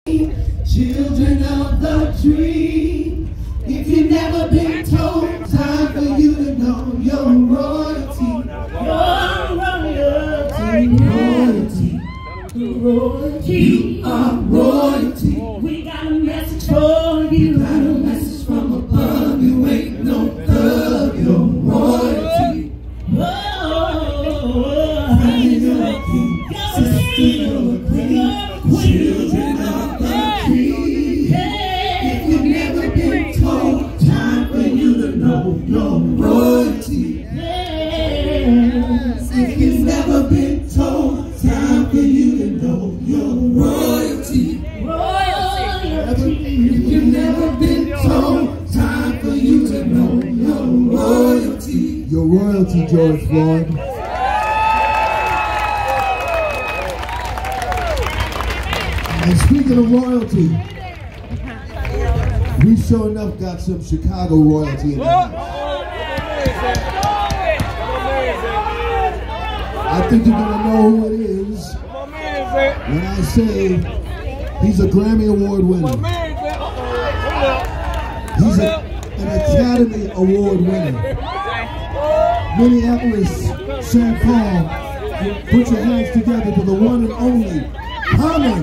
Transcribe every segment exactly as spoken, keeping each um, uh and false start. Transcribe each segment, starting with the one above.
Children of the dream. If you've never been told, time for you to know your royalty. Your royalty. Royalty. You are royalty. We got a message for you. Got a message from above. You ain't no thug. You're royalty. Oh, you're a king. Sister, you're a queen. Children of the dream. If you've never been told, time for you to know your royalty. If you've never been told, time for you to know your royalty. Royalty. If you've never been told, time for you to know your royalty. Your royalty, George Floyd. And speaking of royalty, we sure enough got some Chicago royalty in that. I think you're gonna know who it is when I say he's a Grammy Award winner. He's a, an Academy Award winner. Minneapolis, Saint Paul, put your hands together to the one and only Common.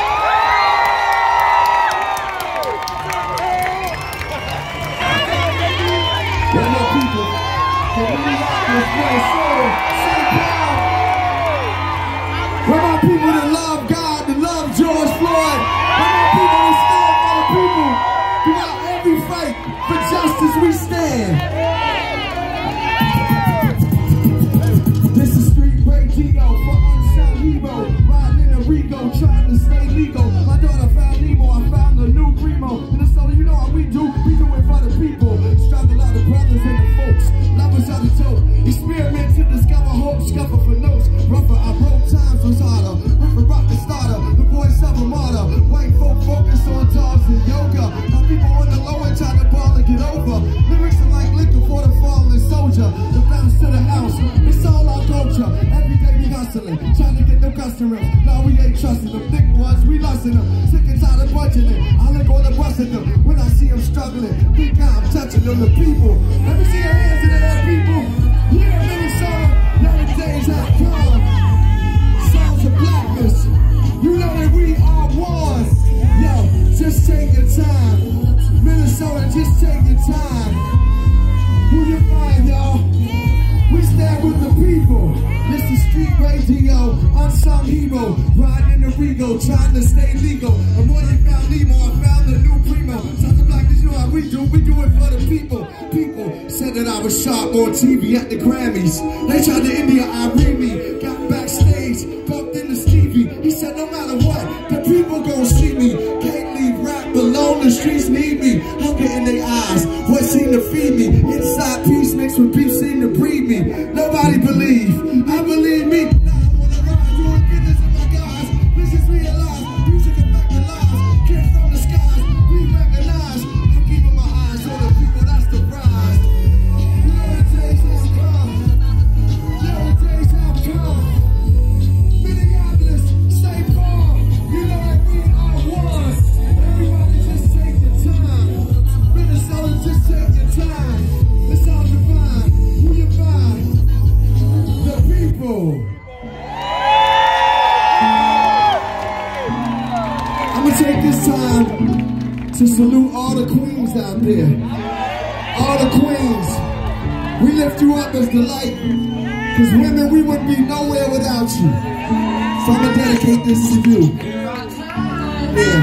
Where my people, for Minneapolis, Saint Paul. Where my people that love God, that love George Floyd. Where my people that stand for the people. Throughout every fight for justice we stand. This is street radio for unsung hero. Riding in a Rigo, trying to stay legal. My daughter found Nemo, I found a new primo. Minnesota, you know how we do, we do it for the people. Struggle out the brothers and the folks, lovers of the dope. Experiment to discover hope, scuffle for notes. Rougher, I broke times was harder. River rock the starter, the voice of a martyr. White folk focus on dogs and yoga. My people on the low end trying to ball and get over. Lyrics are like liquor for the fallen soldier. The bounce to the house, it's all our culture. Every day we hustling, trying to get no customers. Now we ain't trusting them, thick ones, we lusting them. Sick and tired of budgeting, I look on the bus at them. When I see them struggling, think I'm touching them, the people. Let me see your hands in the air, people. Yeah, Minnesota, now the days have come. Sounds of blackness, you know that we are one. Yo, just take your time. Minnesota, just take your time. Who you find, y'all? We stand with the people. This is street radio, unsung hero. Riding in the Rigo, trying to stay legal. And when they found Nemo, I found the new primo. Sounds of blackness, you know how we do. We do it for the people. People said that I was sharp on T V at the Grammys. They tried to India, I read me. Got backstage, bumped into Stevie. He said, no matter what, the people gon' see me. Can't leave rap alone, the streets need me. Hunger in their eyes, what seem to feed me. Inside peace mixed with beef seem to breed me. Nobody believe, I believe me. Now I wanna ride, doing business with my guys. This is realized, music affect the lives. Kids from the skies, we recognize. I'm keeping my eyes on the people, that's the prize. Your days have come, your days have come. Minneapolis, Saint Paul, you know that we are one. Everybody just take your time. Minnesota, just take your time. It's all divine. Who you find? The people. I'm gonna take this time to salute all the queens out there. All the queens. We lift you up as the light. Because women, we wouldn't be nowhere without you. So I'm gonna dedicate this to you. Yeah.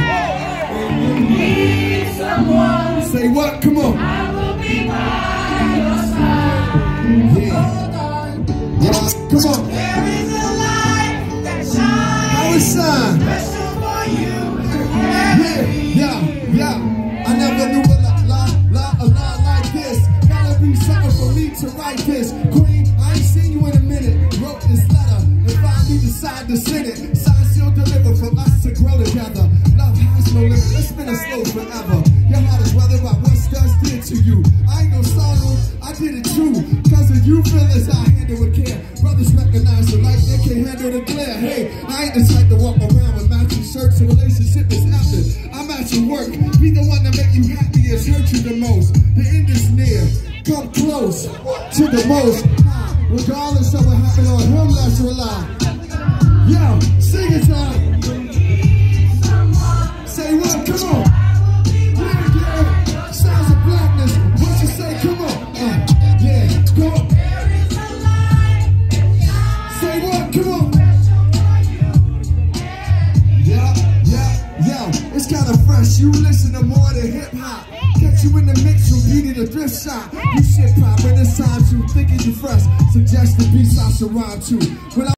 Need someone. Say what? Come on. I will be by your side. Yeah. Yeah. Come on. There is a light that shines. How it shine? Special for you. Yeah. Yeah. Yeah. I never knew a lot, lot, lot, a lot like this. Gotta be something for me to write this. Queen, I ain't seen you in a minute. Wrote this letter. And finally decide to send it. Sign, seal, deliver from us to grow together. Love has no limit. Let's spin a slow forever. Your heart is weather about what studs did to you. I ain't no sorrow. I did it true. Cause of you feelings I handle with care. Brothers recognize the light, they can't handle the glare. Hey, I ain't the type to walk around with matching shirts. A relationship is after the most. The end is near. Come close to the most high. Regardless of what happened on him, let's rely. Yo, sing it, y'all. Say what? Come on. Yeah, yeah. Sounds of blackness. What you say? Come on. Uh, yeah, go on. Say what? Come on. Yeah, yeah, yeah. It's kind of fresh. You listen to more than hip hop. Catch you in the mix from Beauty to Thrift Shop. You shit poppin', it's time to thinking you fresh. Suggest the beats I should rhyme to. When I